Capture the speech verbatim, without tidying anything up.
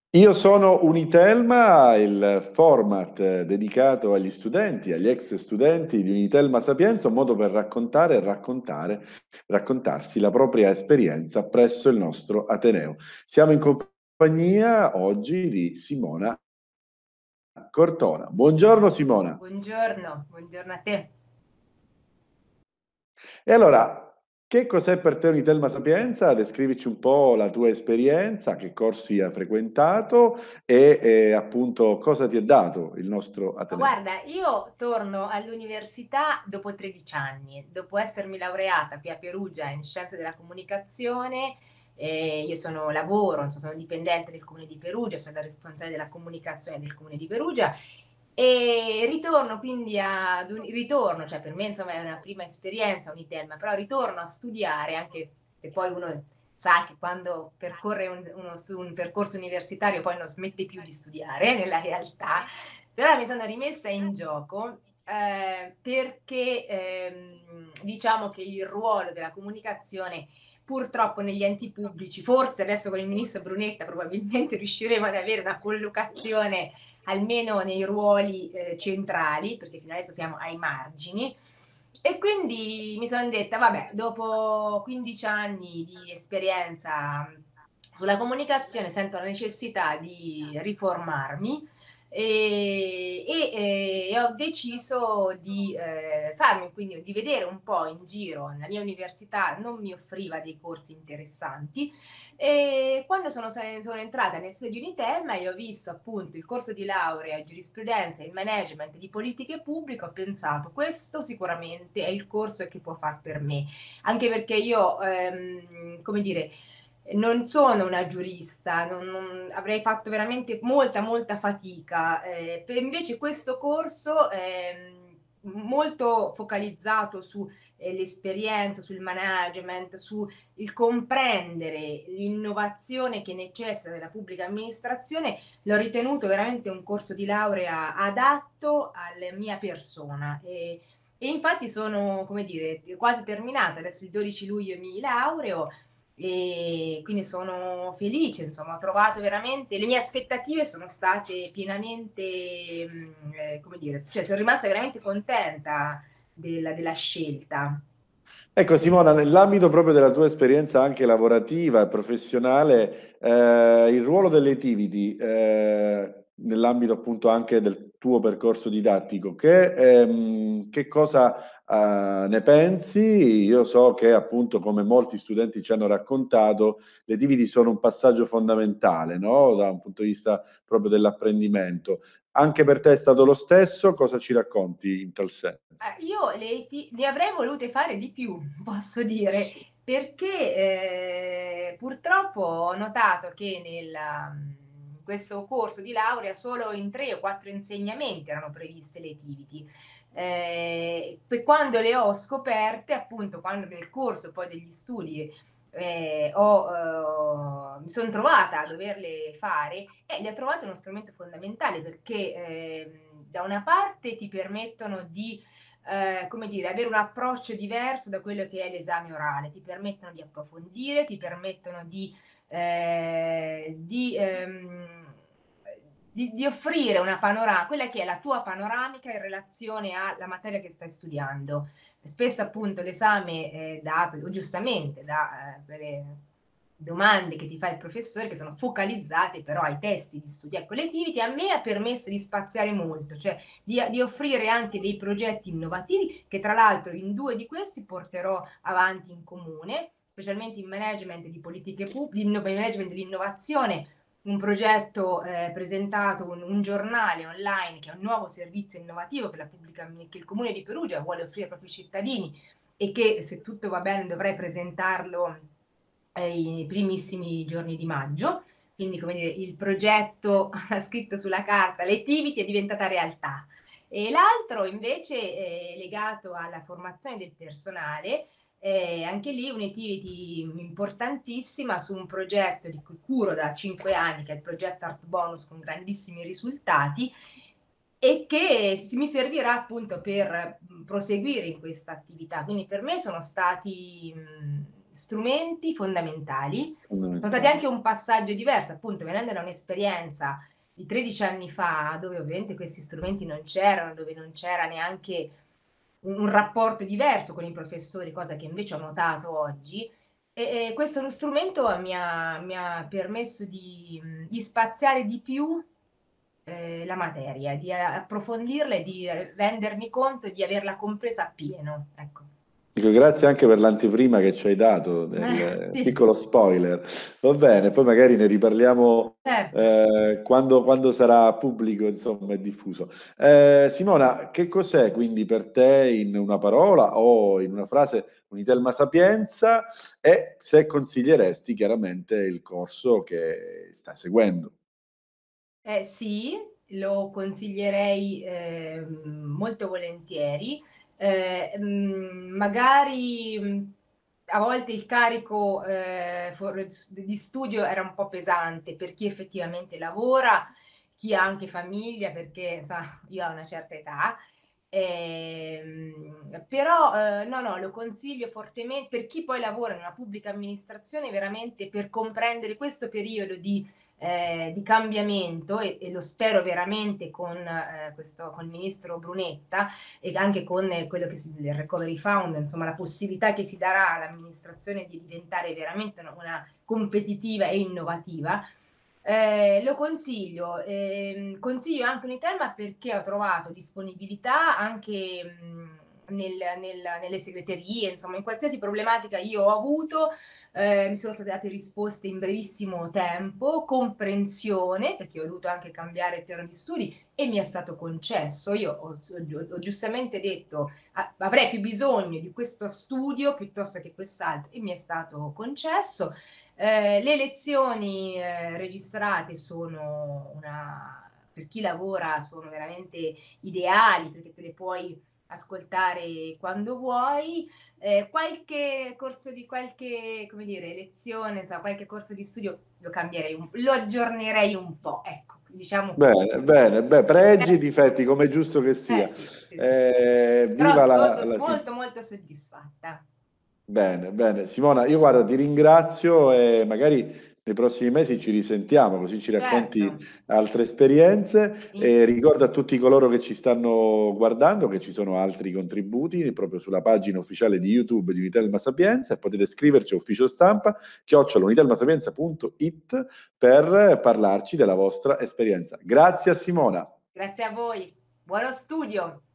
Io sono Unitelma, il format eh, dedicato agli studenti, agli ex studenti di Unitelma Sapienza, un modo per raccontare e raccontare, raccontarsi la propria esperienza presso il nostro Ateneo. Siamo in compagnia oggi di Simona Cortona. Buongiorno Simona. Buongiorno, buongiorno a te. E allora, che cos'è per te Unitelma Sapienza? Descrivici un po' la tua esperienza, che corsi hai frequentato e, e appunto cosa ti ha dato il nostro Ma Ateneo. guarda, io torno all'università dopo tredici anni, dopo essermi laureata qui a Perugia in Scienze della Comunicazione. Eh, io sono lavoro, insomma, sono dipendente del Comune di Perugia, sono la responsabile della comunicazione del Comune di Perugia e ritorno quindi ad un ritorno, cioè per me insomma è una prima esperienza Unitelma, però ritorno a studiare, anche se poi uno sa che quando percorre un, uno stu- un percorso universitario poi non smette più di studiare nella realtà. Però mi sono rimessa in gioco eh, perché ehm, diciamo che il ruolo della comunicazione purtroppo negli enti pubblici, forse adesso con il ministro Brunetta probabilmente riusciremo ad avere una collocazione almeno nei ruoli eh, centrali, perché fino adesso siamo ai margini. E quindi mi sono detta, vabbè, dopo quindici anni di esperienza sulla comunicazione sento la necessità di riformarmi e, e, e ho deciso di eh, farmi, quindi di vedere un po' in giro. La mia università non mi offriva dei corsi interessanti e quando sono, sono entrata nel sede di Unitelma e ho visto appunto il corso di laurea in giurisprudenza e il management di politiche pubbliche, ho pensato questo sicuramente è il corso che può far per me, anche perché io, ehm, come dire, non sono una giurista, non, non- avrei fatto veramente molta, molta fatica. Eh, per invece questo corso è molto focalizzato sull'esperienza, sul management, sul comprendere l'innovazione che necessita della pubblica amministrazione, l'ho ritenuto veramente un corso di laurea adatto alla mia persona. E, e infatti sono, come dire, quasi terminata. Adesso il dodici luglio mi laureo e quindi sono felice, insomma, ho trovato veramente, le mie aspettative sono state pienamente, mh, eh, come dire, cioè sono rimasta veramente contenta della, della scelta. Ecco Simona, nell'ambito proprio della tua esperienza anche lavorativa e professionale, eh, il ruolo delle attivity, eh, nell'ambito appunto anche del tuo percorso didattico, che, ehm, che cosa eh, ne pensi? Io so che appunto come molti studenti ci hanno raccontato, le attivity sono un passaggio fondamentale, no? Da un punto di vista proprio dell'apprendimento. Anche per te è stato lo stesso? Cosa ci racconti in tal senso? Eh, Io le, ti- ne avrei volute fare di più, posso dire, perché eh, purtroppo ho notato che nel, mm, in questo corso di laurea solo in tre o quattro insegnamenti erano previste le attivity. Eh, per quando le ho scoperte, appunto, quando nel corso poi degli studi eh, ho, eh, mi sono trovata a doverle fare e le ho trovate uno strumento fondamentale perché ehm, da una parte ti permettono di eh, come dire, avere un approccio diverso da quello che è l'esame orale, ti permettono di approfondire, ti permettono di, eh, di, ehm, di, di offrire una panoramica, quella che è la tua panoramica in relazione alla materia che stai studiando. Spesso appunto l'esame è dato, o giustamente, da eh, quelle domande che ti fa il professore che sono focalizzate però ai testi di studio. Ecco, l'attivity a me ha permesso di spaziare molto, cioè di, di offrire anche dei progetti innovativi che tra l'altro in due di questi porterò avanti in comune, specialmente in management di politiche pubbliche, in management dell'innovazione, un progetto eh, presentato, un, un, giornale online che è un nuovo servizio innovativo che, la pubblica, che il Comune di Perugia vuole offrire ai propri cittadini e che se tutto va bene dovrei presentarlo eh, i primissimi giorni di maggio. Quindi, come dire, il progetto scritto sulla carta, l'attivity è diventata realtà. E l'altro invece è legato alla formazione del personale, eh, anche lì un'attivity importantissima su un progetto di cui curo da cinque anni, che è il progetto Art Bonus con grandissimi risultati e che mi servirà appunto per proseguire in questa attività. Quindi per me sono stati strumenti fondamentali. Sono stati Fondamentali. anche un passaggio diverso, appunto, venendo da un'esperienza di tredici anni fa, dove ovviamente questi strumenti non c'erano, dove non c'era neanche un un rapporto diverso con i professori, cosa che invece ho notato oggi, e e questo lo strumento mi ha mi ha permesso di mhmm, di spaziare di più, ehm, la materia, di a approfondirla e di rendermi conto di averla compresa appieno, ecco. Dico grazie anche per l'anteprima che ci hai dato, del Sì, piccolo spoiler. Va bene, poi magari ne riparliamo certo. eh, quando, quando sarà pubblico, insomma, e diffuso. Eh, Simona, che cos'è quindi per te in una parola o in una frase Unitelma Sapienza e se consiglieresti chiaramente il corso che stai seguendo? Eh sì, lo consiglierei, ehm, molto volentieri. Ehm, mhmm, magari, mhmm, a volte il carico, ehm, for s di studio era un po' pesante per chi effettivamente lavora, chi ha anche famiglia, perché sa io ho una certa età. Ehm, però, ehm, no, no, lo consiglio fortemen per chi poi lavora in una pubblica amministrazione, veramente per comprendere questo periodo di ehm, di cambiamento e e lo spero veramente con ehm, questo col ministro Brunetta e anche con eh, quello che si il Recovery Fund, insomma la possibilità che si darà all'amministrazione di diventare veramente una una competitiva e innovativa. Ehm, lo consiglio, ehm, consiglio anche Unitelma perché ho trovato disponibilità anche, mhmm, nel nel nelle segreterie, insomma in qualsiasi problematica io ho avuto, ehm, mi sono state date risposte in brevissimo tempo, comprensione, perché ho dovuto anche cambiare il piano di studi e mi è stato concesso. Io ho s ho giu ho giustamente detto: "A avrei più bisogno di questo studio piuttosto che quest'altro" e mi è stato concesso. Ehm, le lezioni, ehm, registrate sono una per chi lavora sono veramente ideali, perché te le puoi ascoltare quando vuoi. Ehm, qualche corso di qualche, come dire, lezione, insomma qualche corso di studio lo cambierei un lo aggiornerei un po', ecco, diciamo così. Bene, bene, beh, Il pregi e resto difetti come è giusto che eh sia. sì, sì, sì. Eh, Però viva so la, do s la Sim- molto, molto soddisfatta. Bene, bene. Simona, io guarda, ti ringrazio e magari nei prossimi mesi ci risentiamo, così ci Certo, racconti altre esperienze in e ricordo a tutti coloro che ci stanno guardando che ci sono altri contributi proprio sulla pagina ufficiale di YouTube di Unitelma Sapienza e potete scriverci a ufficio stampa chiocciola unitelmasapienza punto it per parlarci della vostra esperienza. Grazie a Simona. grazie a voi. Buono studio.